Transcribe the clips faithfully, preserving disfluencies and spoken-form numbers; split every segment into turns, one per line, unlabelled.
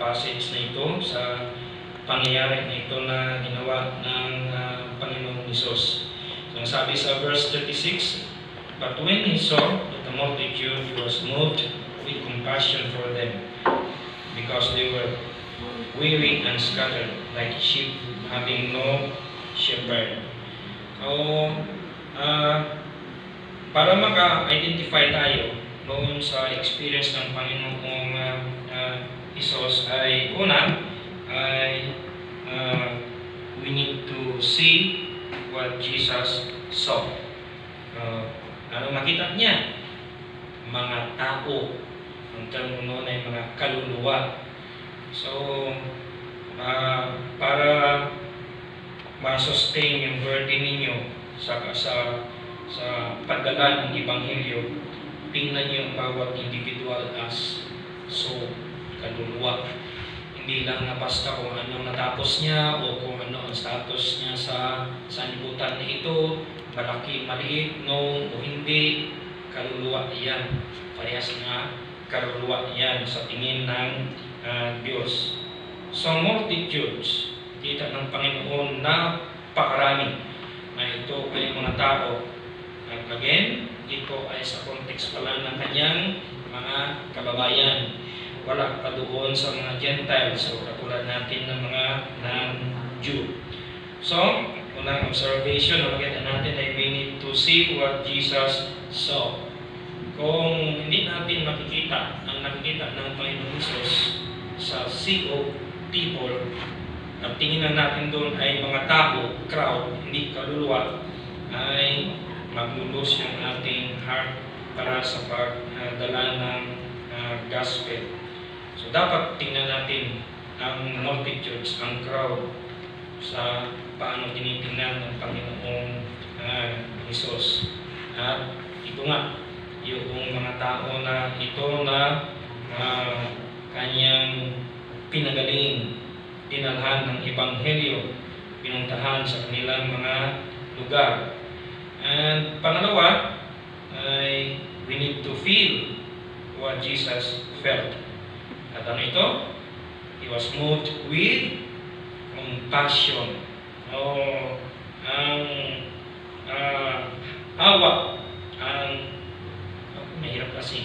passage na ito, sa pangyayari na ito na ginawa ng uh, Panginoong Hesus. So, sabi sa verse thirty-six, "But when he saw that the multitude, he was moved with compassion for them, because they were weary and scattered, like sheep having no shepherd." So, uh, para maka-identify tayo noon sa experience ng Panginoong uh, uh, Hesus ay una, ay uh, we need to see what Jesus saw. Uh, ano makita niya? Mga tao. Ang term noon ay mga kaluluwa. So, uh, para ma-sustain yung burden ninyo sa, sa, sa pagdala ng Ebanghelyo, tingnan niyo ang bawat individual as so kaluluwa. Hindi lang na basta kung anong natapos niya o kung ano ang status niya sa sanlibutan na ito, malaki, maliit, no o hindi, kaluluwa yan. Parehas nga kaluluwa yan sa tingin ng uh, Diyos. So multitudes, kita ng Panginoon na pakarami na ito ay mga tao. At again, ito ay sa context pala ng kanyang mga kababayan. Wala pa doon sa mga Gentiles, so katulad natin ng mga non-Jew. So, unang observation na makita natin ay we need to see what Jesus saw. Kung hindi natin makikita ang nakikita ng Panginoon Hesus sa sea of people, at tingin natin doon ay mga tao, crowd, hindi kaluluwa, ay maglulus yung ating heart para sa pagdala ng uh, gospel. So dapat tingnan natin ang multitudes, ang crowd, sa paano tinitingnan ng Panginoong uh, Hesus. At ito nga, yung mga tao na ito na uh, kanyang pinagaling, dinalhan ng Ebanghelyo, pinuntahan sa kanilang mga lugar. And pangalawa, ay we need to feel what Jesus felt. At ano ito? He was moved with compassion. O ang uh, awa, ang uh, mahirap kasi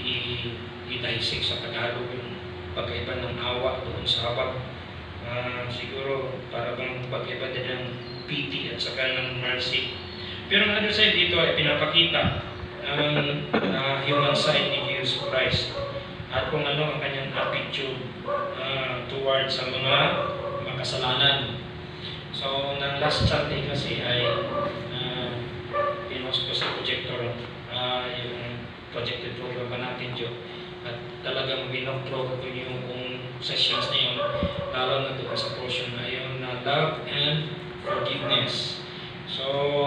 i-dissect sa Tagalog yung pagkaiba ng awa doon sa hawak. Uh, siguro para bang pagkaiba din ng pity at saka ng mercy. Pero on the other side dito ay pinapakita ang uh, human side ni Jesus Christ at kung ano ang kanyang attitude uh, towards sa mga makasalanan. So, ng last Sunday kasi ay uh, pinost ko sa projector uh, yung projected program ba natin Joe. At talagang binokro ko yung kung sessions na yun, lalo na doon sa portion na yun na love and forgiveness. So,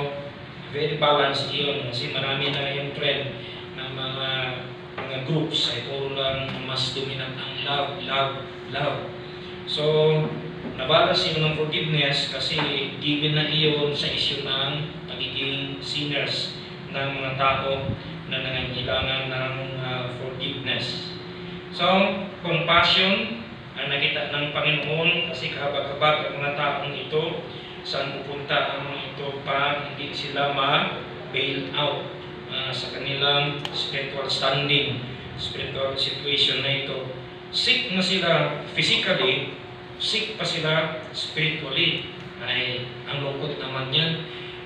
very balanced yun kasi marami na yung trend ng mga mga groups ay puro lang mas dominant ang love, love, love. So, nabalas yun ng forgiveness kasi given na iyon sa issue ng pagiging sinners ng mga tao na nangangailangan ng uh, forgiveness. So, compassion ang nakita ng Panginoon kasi kahabag-habag ang mga taong ito, saan pupunta ang mga ito pa hindi sila ma-bail out uh, sa kanilang spiritual standing, spiritual situation na ito. Sick na sila physically, sick pa sila spiritually. Ay, ang lungkot naman yan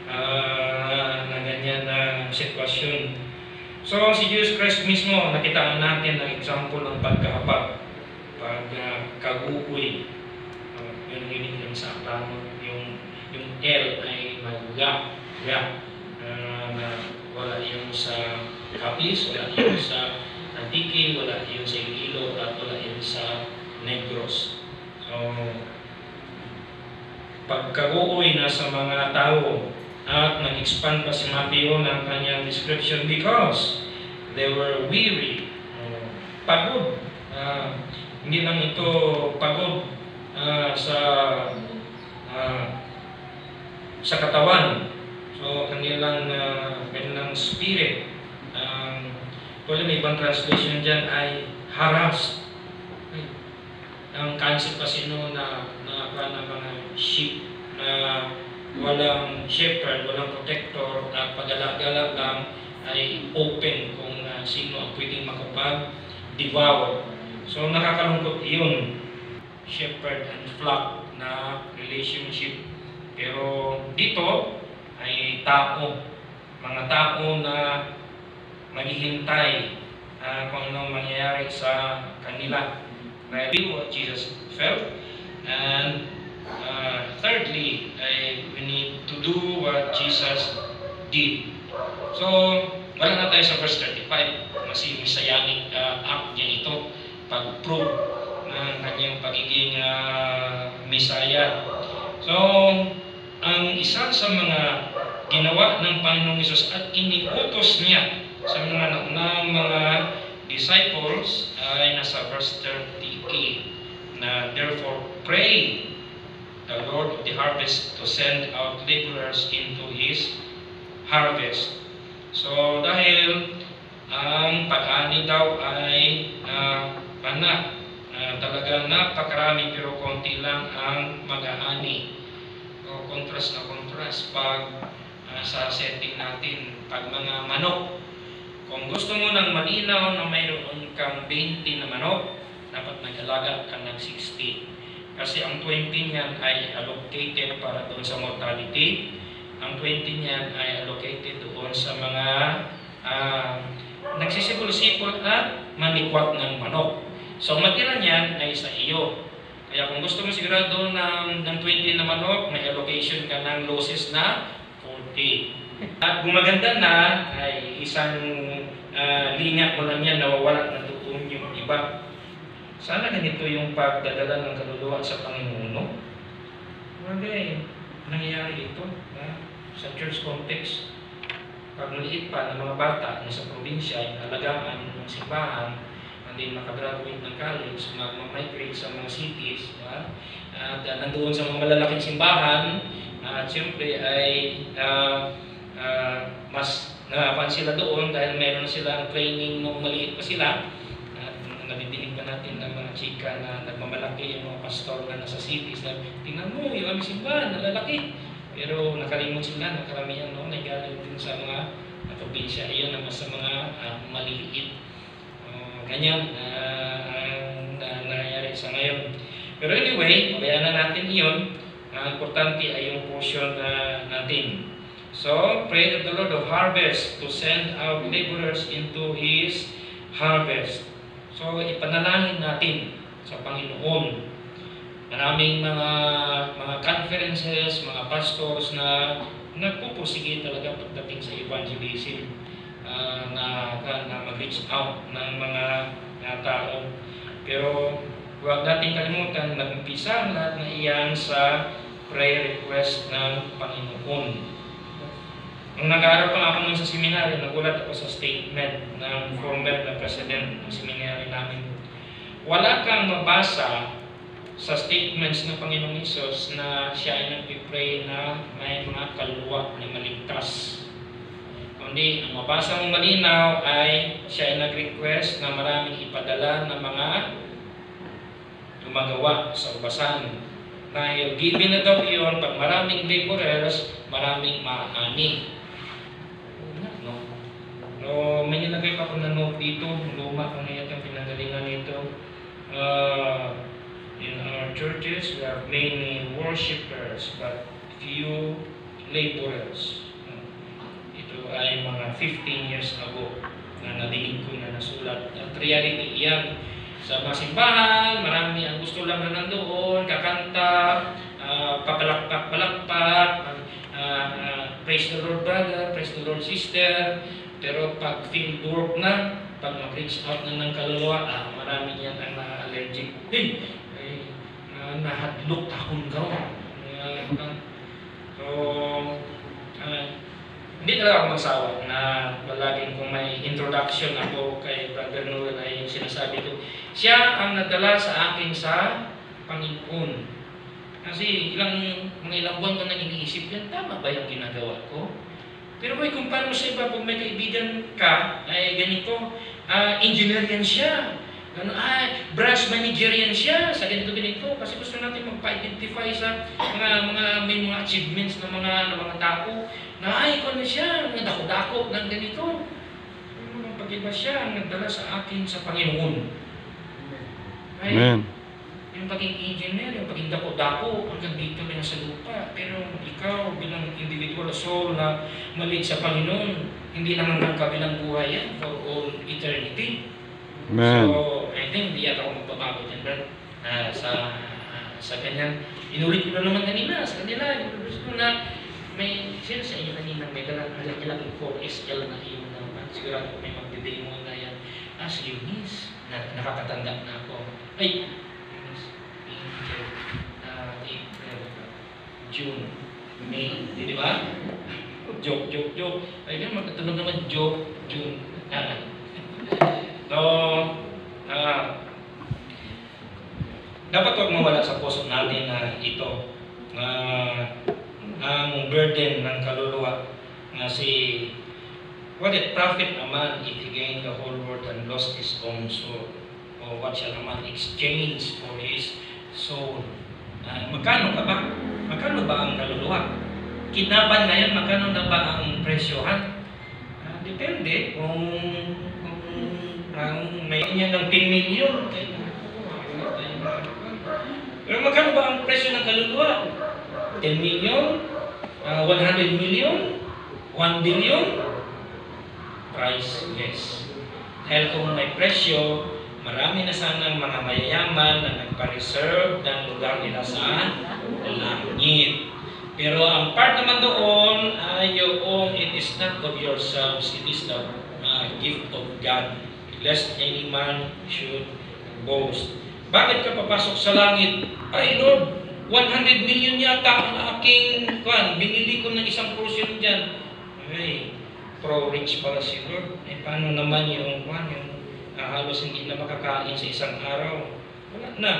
uh, na ganyan na sitwasyon. So, si Jesus Christ mismo, nakitaan natin ng example ng pagkahabag, pagkagugoy. Uh, yun yung yung sa tamo, yung yung L ay mag-ga, ga, uh, na wala yung sa Capiz, wala yung sa Antique, wala yung sa Iloilo, at wala yung sa Negros. So, pagkagugoy na sa mga tao, at nag-expand pa si Matthew ng kanyang description because they were weary, uh, pagod. Uh, hindi lang ito pagod uh, sa uh, sa katawan. So, kanilang uh, kanilang spirit. Um, wala may ibang translation dyan ay harassed. Ang nasa kasino na na, na mga sheep na walang shepherd, walang protector, at pag-alagala lang ay open kung uh, sino ang pwedeng makapag-devour. So nakakalungkot yun, shepherd and flock na relationship. Pero dito ay tao, mga tao na maghihintay uh, kung anong mangyayari sa kanila. Feel what Jesus felt. And uh, thirdly, ay we need to do what Jesus did. So, wala na tayo sa verse thirty-five. Kasi messianic uh, act niya ito, pag-prove ng kanyang pagiging uh, Messiah. So, ang isa sa mga ginawa ng Panginoong Hesus at iniutos niya sa mga ng mga disciples ay nasa verse thirty-eight na therefore pray the Lord of the harvest to send out laborers into His harvest. So dahil ang pag-ani daw ay uh, pana, uh, talagang napakarami pero konti lang ang mag-aani. O contrast na contrast pag uh, sa setting natin, pag mga manok. Kung gusto mo ng malinaw na mayroon kang twenty na manok, dapat mag-alaga ka ng sixty. Kasi ang twenty niyan ay allocated para doon sa mortality. Ang twenty niyan ay allocated doon sa mga uh, nagsisipol-sipol at manikwat ng manok. So matira niyan ay sa iyo. Kaya kung gusto mo sigurado ng, ng twenty na manok, may allocation ka ng losses na forty. At gumaganda na ay isang uh, linya mo lang yan, nawawala na doon yung iba. Sana ganito yung pagdadala ng kaluluwa sa Panginoon. Okay, nangyayari ito ha? Sa church context. Pag maliit pa ng mga bata na sa probinsya ay alagaan ng simbahan, hindi makagraduate ng college, mag-migrate sa mga cities, ha? At uh, nandoon sa mga malalaking simbahan, at uh, siyempre ay uh, Uh, mas nakapan sila doon dahil meron silang training nung maliit pa sila. At uh, nabibinig pa natin ng mga chika na nagmamalaki yung mga pastor na nasa cities na tingnan mo yung aming simbahan, nalalaki. Pero nakalimot sila, nakaramihan no, nagaling din sa mga uh, probinsya. Iyon naman sa mga uh, maliliit. Uh, ganyan uh, ang uh, nangyayari sa ngayon. Pero anyway, pabayaan na natin iyon. Ang uh, importante ay yung portion uh, natin. So, pray to the Lord of harvest to send out laborers into His harvest. So, ipanalangin natin sa Panginoon. Maraming mga mga conferences, mga pastors na nagpupursige talaga pagdating sa evangelism, uh, na, na mag-reach out ng mga uh, tao. Pero, huwag natin kalimutan, nag-umpisa ang lahat na iyan sa prayer request ng Panginoon. Nung nag-aaral pa ako nun sa seminary, nagulat ako sa statement ng former na president ng seminary namin. Wala kang mabasa sa statements ng Panginoong Hesus na siya ay nag-pray na may mga kaluluwa na maligtas. Kundi, ang mabasa mong malinaw ay siya ay nag-request na maraming ipadala ng mga gumagawa sa ubasan. Dahil given na daw yun, pag maraming laborers, maraming maaani. No, may nilagay pa ako na note dito, luma kung ngayon ang pinagalingan nito. Uh, in our churches, we have many worshipers, but few laborers. Uh, ito ay mga fifteen years ago na nadinig ko na nasulat. At reality iyan. Sa mga simbahan, marami ang gusto lang na nandoon, kakanta, uh, papalakpak-palakpak, uh, uh, praise the Lord brother, praise the Lord sister. Pero pag field work na, pag mag-reach out na ng kaluluwa, ah, marami yan ang na-allergic. Hey! Ay, uh, nahadlok akong gawin. Uh, so, uh, hindi talaga ako magsawa na palaging kung may introduction ako kay Brother Noel ay sinasabi ko, siya ang nadala sa akin sa Panginoon. Kasi ilang, mga ilang buwan ko nang iniisip yan, tama ba yung ginagawa ko? Pero boy, kung paano sa iba, kung may kaibigan ka, ay ganito, uh, engineer yan siya. Ano, ay, branch managerian siya sa ganito-ganito kasi gusto natin magpa-identify sa mga mga may mga achievements ng mga ng mga tao na ay, kung ano siya, mga dako-dako ng ganito. Ang pag-iba siya ang nagdala sa akin sa Panginoon. Ay,
Amen.
yung pagiging engineer, yung pagiging dako-dako, hanggang dito lang sa lupa. Pero ikaw bilang individual soul na malig sa Panginoon, hindi naman ang kabilang buhay yan for all eternity.
Amen.
So, I think hindi yata ako magbabago din, Brad. Uh, sa, uh, sa ganyan. Inulit ko na naman kanina sa kanila. Inulit ko na may, sino sa inyo kanina, may dalang nilang four S L na iyo naman. Sigurado ko may magdidemo na yan. Ah, si Eunice. Na, nakakatanda na ako. Ay, Eunice, Angel, uh, April, June, May. Di ba? Joke, joke, joke. Ay, magkatunog naman joke, June. Ah. So, uh, dapat huwag mawala sa puso natin na ito, na uh, ang burden ng kaluluwa na si what it profit a man if he gained the whole world and lost his own soul, or what shall a man exchange for his soul. Uh, magkano ka ba? Magkano ba ang kaluluwa? Kidnapan ngayon, magkano na ba ang presyohan? Uh, depende kung ang may niya ng ten million. Pero magkano ba ang presyo ng kaluluwa? ten million? Uh, one hundred million? one billion? Priceless. Dahil kung may presyo, marami na sanang mga mayayaman na nagpa-reserve ng lugar nila sa langit. Pero ang part naman doon ay yung it is not of yourselves, it is the uh, gift of God. Lest any man should boast. Bakit ka papasok sa langit? Ay Lord, one hundred million yata ang aking kwan. Binili ko ng isang portion dyan. Ay, pro-rich pala si Lord. Eh, paano naman yung kwan, yung uh, halos hindi na makakain sa isang araw? Wala na.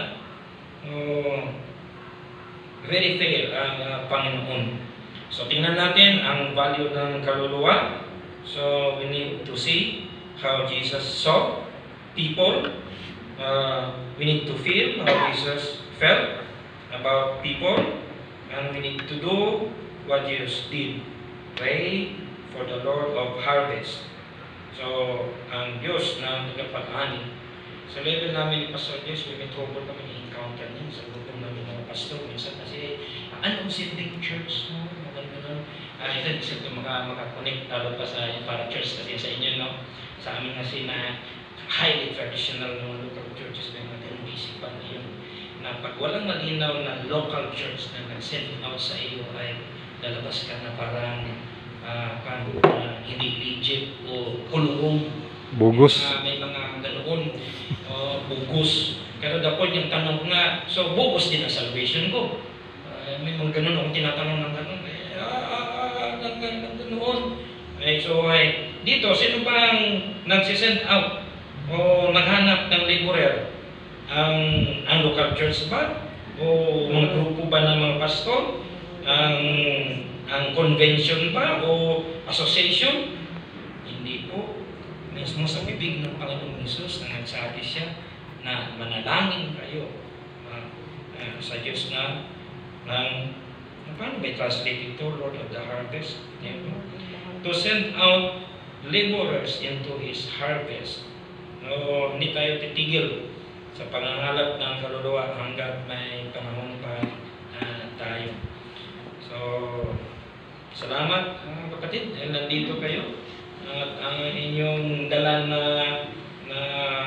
Oh, very fair ang uh, Panginoon. So, tingnan natin ang value ng kaluluwa. So, we need to see how Jesus saw people. Uh, we need to feel how Jesus felt about people. And we need to do what Jesus did. Pray for the Lord of harvest. So, ang Diyos na tagapag-ani. Sa level namin ni Pastor Diyos, may trouble kami i-encounter niya sa grupo namin ng pastor. Minsan kasi, ano ang sending church? No? Maganda uh, ito, isa ito maka, makakonect lalo pa sa para church kasi sa inyo, no? Sa amin kasi na highly traditional ng local churches na natin ang isipan na yun. Na pag walang malinaw na local church na nag-send out sa iyo ay lalabas ka na parang uh, kan, uh, hindi legit o kulurong.
Bugus.
Uh, may mga ganoon, uh, bugus. Pero dapat yung tanong nga, so bugus din ang salvation ko. Uh, may mga ganoon akong tinatanong ng ganoon. Eh, ah, ah, ah, ng, ng ganoon. Okay, so ay, dito, sino bang nagsisend out o naghanap ng laborer? Ang, ang local church ba? O mga grupo ba ng mga pastor? Ang, ang convention ba? O association? Hindi po. Mismo sa bibig ng Panginoong Hesus na nagsabi siya na manalangin kayo uh, uh, sa Diyos na ng, paano ba i-translate ito? Lord of the harvest? Yeah, no? To send out laborers into His harvest. No, hindi tayo titigil sa pangangalap ng kaluluwa hanggat may panahon pa uh, tayo. So, salamat uh, kapatid dahil nandito kayo at ang inyong dala na na,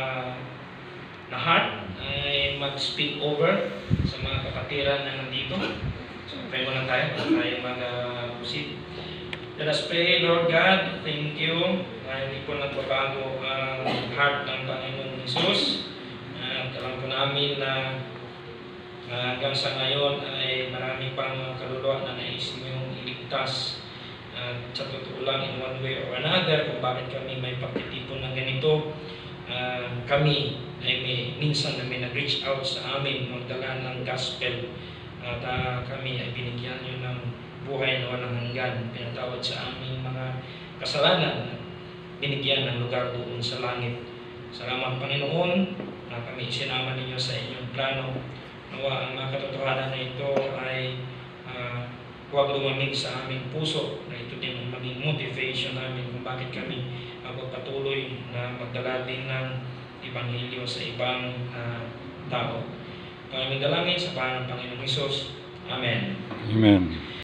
na heart ay mag-speak over sa mga kapatiran na nandito. So, pray muna tayo para tayo mag-proceed. Let us pray, Lord God, thank you na hindi po nagbabago ang heart ng Panginoon Hesus. At alam po namin na uh, hanggang sa ngayon ay marami pang mga kaluluwa na nais niyong iligtas. At uh, sa totoo lang, in one way or another, kung bakit kami may pagtitipon ng ganito, uh, kami ay may, minsan na may nag-reach out sa amin magdala ng gospel. At uh, kami ay binigyan niyo ng buhay na walang hanggan, pinatawad sa aming mga kasalanan, binigyan ng lugar doon sa langit. Salamat Panginoon na kami isinama ninyo sa inyong plano. Nawa ang mga katotohanan na ito ay uh, huwag lumamig sa aming puso, na ito din ang maging motivation namin kung bakit kami magpapatuloy na magdala din ng Ebanghelyo sa ibang uh, tao. Kami dalangin sa pangalan ng Panginoong Hesus. Amen.
Amen.